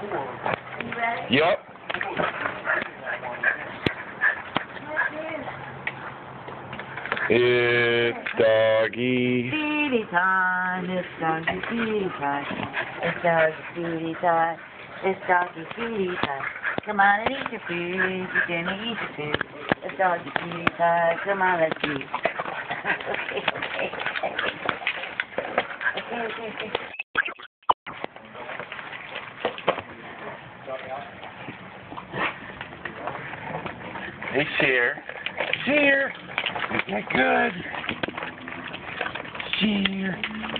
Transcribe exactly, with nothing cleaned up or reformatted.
You ready? Yup. It's Doggy. Feedy time, it's Doggy feedy time. It's Doggy feedy time. It's Doggy feedy time. Come on and eat your food. You're gonna eat your food. It's Doggy feedy time. Come on, let's eat. Okay, okay, okay, okay, okay. Hey, Cher. Cher. Is that good? Cher.